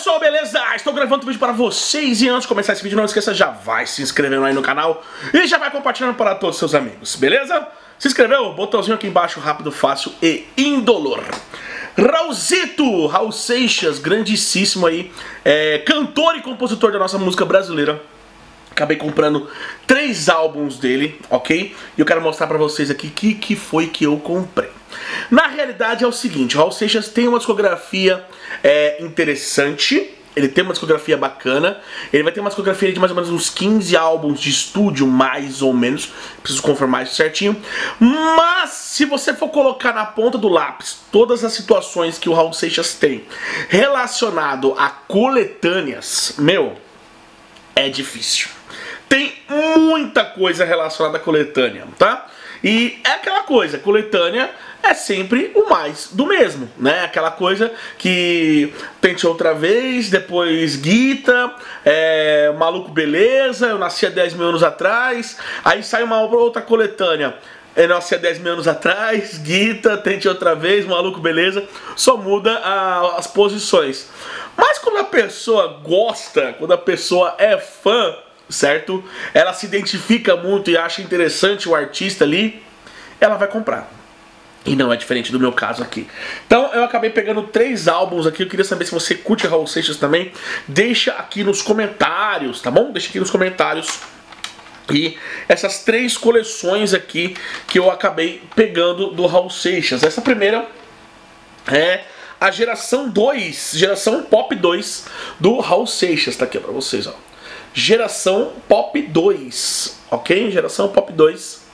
pessoal, beleza? Estou gravando um vídeo para vocês e antes de começar esse vídeo não esqueça, já vai se inscrevendo aí no canal e já vai compartilhando para todos os seus amigos, beleza? Se inscreveu? Botãozinho aqui embaixo, rápido, fácil e indolor. Raulzito, Raul Seixas, grandíssimo aí, cantor e compositor da nossa música brasileira. Acabei comprando 3 álbuns dele, ok? E eu quero mostrar pra vocês aqui o que foi que eu comprei. Na realidade é o seguinte, o Raul Seixas tem uma discografia interessante. Ele tem uma discografia bacana. Ele vai ter uma discografia de mais ou menos uns 15 álbuns de estúdio, mais ou menos. Preciso confirmar isso certinho. Mas se você for colocar na ponta do lápis todas as situações que o Raul Seixas tem relacionado a coletâneas, meu, é difícil. Tem muita coisa relacionada à coletânea, tá? E é aquela coisa, coletânea é sempre o mais do mesmo, né? Aquela coisa que Tente Outra Vez, depois Guita, Maluco Beleza, Eu Nasci há 10 mil anos atrás, aí sai uma outra coletânea, Eu Nasci há 10 mil anos atrás, Guita, Tente Outra Vez, Maluco Beleza, só muda as posições. Mas quando a pessoa gosta, quando a pessoa é fã, certo? Ela se identifica muito e acha interessante o artista ali, ela vai comprar. E não é diferente do meu caso aqui. Então eu acabei pegando 3 álbuns aqui. Eu queria saber se você curte Raul Seixas também. Deixa aqui nos comentários, tá bom? Deixa aqui nos comentários. E essas 3 coleções aqui que eu acabei pegando do Raul Seixas. Essa primeira é a geração 2, geração Pop 2 do Raul Seixas. Tá aqui pra vocês, ó. Geração Pop 2, ok? Geração Pop 2.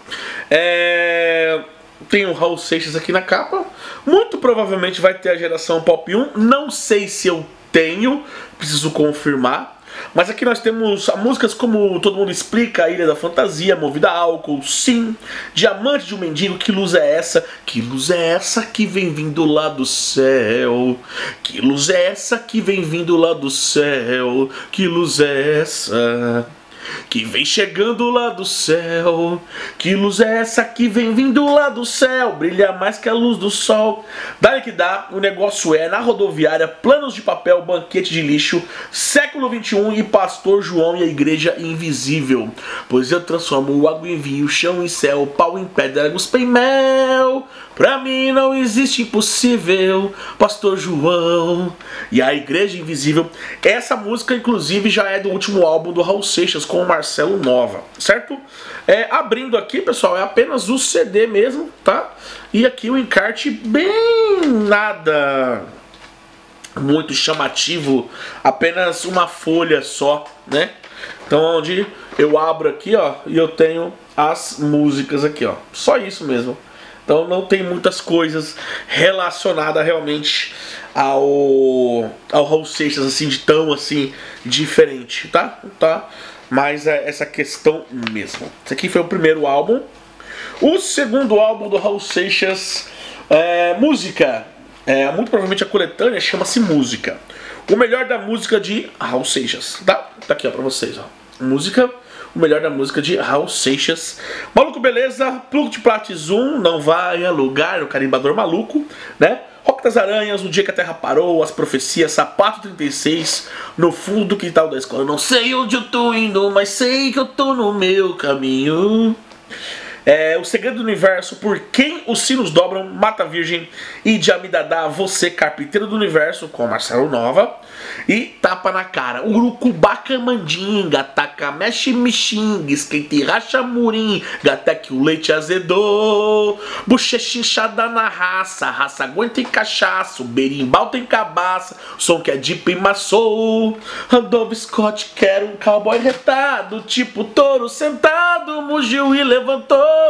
Tem o Raul Seixas aqui na capa. Muito provavelmente vai ter a geração Pop 1. Não sei se eu tenho, preciso confirmar. Mas aqui nós temos músicas como Todo Mundo Explica, A Ilha da Fantasia, Movida a Álcool, Sim, Diamante de um Mendigo, Que Luz é Essa? Que luz é essa que vem vindo lá do céu? Que luz é essa que vem vindo lá do céu? Que luz é essa que vem chegando lá do céu? Que luz é essa que vem vindo lá do céu? Brilha mais que a luz do sol. Dá que dá, o negócio é na rodoviária, Planos de Papel, Banquete de Lixo, Século XXI e Pastor João e a Igreja Invisível. Pois eu transformo água em vinho, chão em céu, pau em pedra, guspe em mel. Pra mim não existe impossível, Pastor João e a Igreja Invisível. Essa música, inclusive, já é do último álbum do Raul Seixas com o Marcelo Nova, certo? Abrindo aqui, pessoal, é apenas o CD mesmo, tá? E aqui o encarte bem nada muito chamativo, apenas uma folha só, né? Então, onde eu abro aqui, ó, e eu tenho as músicas aqui, ó. Só isso mesmo. Então não tem muitas coisas relacionadas realmente ao Raul Seixas, assim, de tão assim diferente, tá? Mas é essa questão mesmo. Esse aqui foi o primeiro álbum. O segundo álbum do Raul Seixas Música. Muito provavelmente a coletânea chama-se Música. O melhor da música de Raul Seixas, tá? Tá aqui, ó, pra vocês, ó. Música. O melhor da música de Raul Seixas. Maluco Beleza, Plug de Plat Zoom, Não Vai a Lugar, O Carimbador Maluco, né? Rock das Aranhas, O Dia que a Terra Parou, As Profecias, Sapato 36, No Fundo do Quintal da Escola. Não sei onde eu tô indo, mas sei que eu tô no meu caminho. O Segredo do Universo, Por Quem os Sinos Dobram, Mata Virgem e Jamidadá, Você, Carpinteiro do Universo, com Marcelo Nova. E Tapa na Cara, Urucubaca Mandinga, Taca Mexe Mexinga, Esquente Racha Murim, Até que o Leite Azedou, Bochecha Inchada na Raça, Raça Aguenta em Cachaço, Berimbau tem Cabaça, Som que é de Pimaçou, Randolph Scott quer um cowboy retado, tipo touro sentado, mugiu e levantou.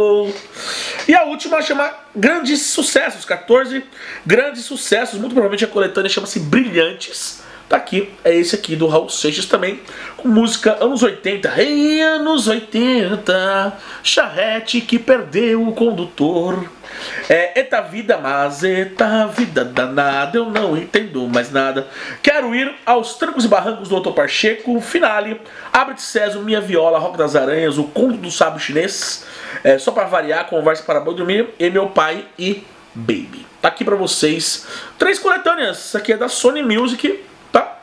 E a última chama Grandes Sucessos, 14 grandes sucessos, muito provavelmente a coletânea chama-se Brilhantes. Tá aqui, é esse aqui do Raul Seixas também, com música anos 80. Ei, anos 80, charrete que perdeu o condutor. Eita vida, mas eita vida danada, eu não entendo mais nada. Quero ir aos trancos e barrancos do Dr. Pacheco, Finale, Abre-te César, Minha Viola, Rock das Aranhas, O Conto do Sábio Chinês, Só Pra Variar, Conversa para Bom Dormir, E Meu Pai e Baby. Tá aqui pra vocês 3 coletâneas. Isso aqui é da Sony Music, tá?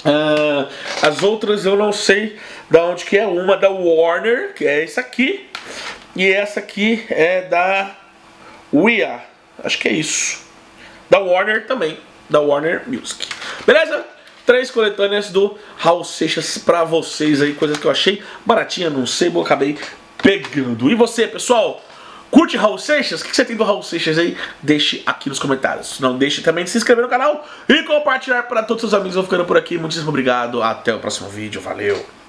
As outras eu não sei da onde que é. Uma da Warner, que é essa aqui. E essa aqui é da Wea. Acho que é isso. Da Warner também. Da Warner Music. Beleza? 3 coletâneas do Raul Seixas pra vocês aí. Coisas que eu achei baratinha, não sei, mas eu acabei pegando. E você, pessoal? Curte Raul Seixas? O que você tem do Raul Seixas aí? Deixe aqui nos comentários. Não deixe também de se inscrever no canal e compartilhar para todos os seus amigos. Vou ficando por aqui. Muitíssimo obrigado. Até o próximo vídeo. Valeu!